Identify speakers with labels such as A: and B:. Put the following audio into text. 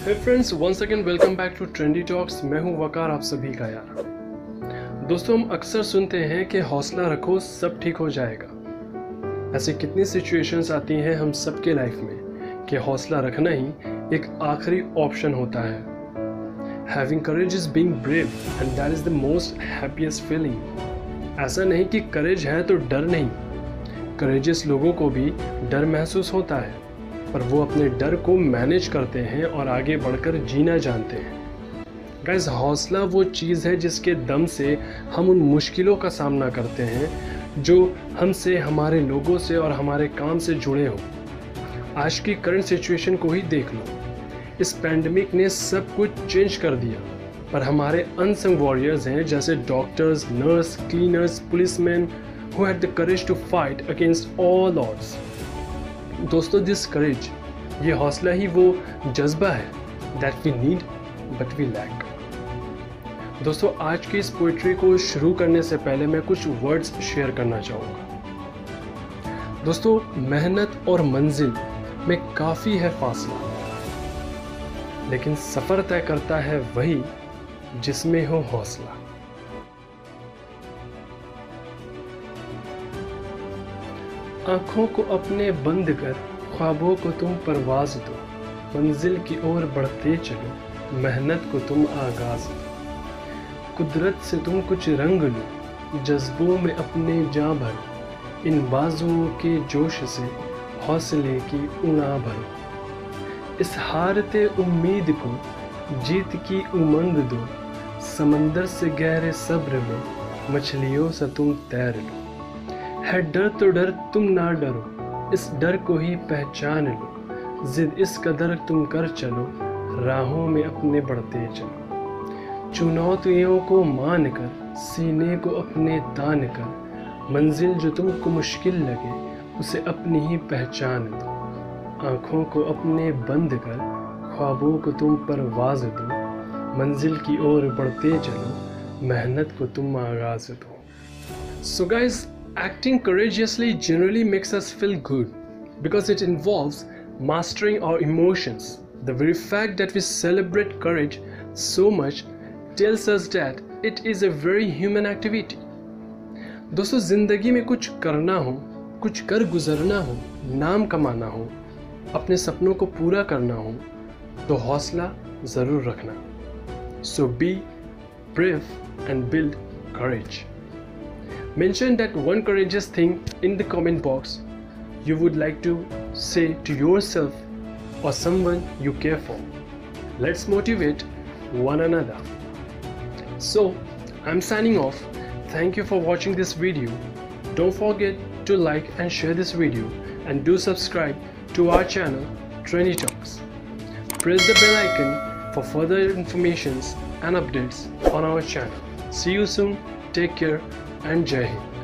A: Hey friends, once again welcome back to Trendy Talks. मैं हूं वकार, आप सभी का यार। दोस्तों, हम अक्सर सुनते हैं कि हौसला रखो, सब ठीक हो जाएगा। ऐसी कितनी सिचुएशंस आती हैं हम सबके लाइफ में कि हौसला रखना ही एक आखिरी ऑप्शन होता है। Having courage is being brave and that is the most happiest feeling. ऐसा नहीं कि करेज है तो डर नहीं। करेजियस लोगों को भी डर महसूस होता है, पर वो अपने डर को मैनेज करते हैं और आगे बढ़कर जीना जानते हैं। गाइस, हौसला वो चीज़ है जिसके दम से हम उन मुश्किलों का सामना करते हैं जो हमसे, हमारे लोगों से और हमारे काम से जुड़े हों। आज की करंट सिचुएशन को ही देख लो। इस पैंडमिक ने सब कुछ चेंज कर दिया, पर हमारे अनसंग वॉरियर्स हैं जैसे doctors, nurse, cleaners, policeman who had the courage to fight against all odds। दोस्तों, दिस करेज, ये हौसला ही वो जज्बा है that we need but we lack। दोस्तों, आज की इस पोइट्री को शुरू करने से पहले मैं कुछ वर्ड्स शेयर करना चाहूँगा। दोस्तों, मेहनत और मंजिल में काफ़ी है फासला, लेकिन सफ़र तय करता है वही जिसमें हो हौसला। आँखों को अपने बंद कर, ख्वाबों को तुम परवाज़ दो, मंजिल की ओर बढ़ते चलो, मेहनत को तुम आगाज़ दो। कुदरत से तुम कुछ रंग लो, जज्बों में अपने जा भरो, इन बाजुओं के जोश से हौसले की उड़ा भरो। इस हारते उम्मीद को जीत की उमंग दो, समंदर से गहरे सब्र में मछलियों से तुम तैर लो। है डर तो डर तुम ना डरो, इस डर को ही पहचान लो, जिद इस कदर तुम कर चलो, राहों में अपने बढ़ते चलो। चुनौतियों को मान कर, सीने को अपने तान कर, मंजिल जो तुमको मुश्किल लगे उसे अपनी ही पहचान दो। आँखों को अपने बंद कर, ख्वाबों को तुम परवाज़ दो, मंजिल की ओर बढ़ते चलो, मेहनत को तुम आगाज़ दो। So guys, acting courageously generally makes us feel good because it involves mastering our emotions. The very fact that we celebrate courage so much tells us that it is a very human activity. दोस्तों, ज़िंदगी में कुछ करना हो, कुछ कर गुजरना हो, नाम कमाना हो, अपने सपनों को पूरा करना हो, तो हौसला ज़रूर रखना। So be brave and build courage. Mention that one courageous thing in the comment box you would like to say to yourself or someone you care for. Let's motivate one another. So, I'm signing off. Thank you for watching this video. Don't forget to like and share this video, and do subscribe to our channel Trendy Talks. Press the bell icon for further informations and updates on our channel. See you soon. Take care and Jai Hind.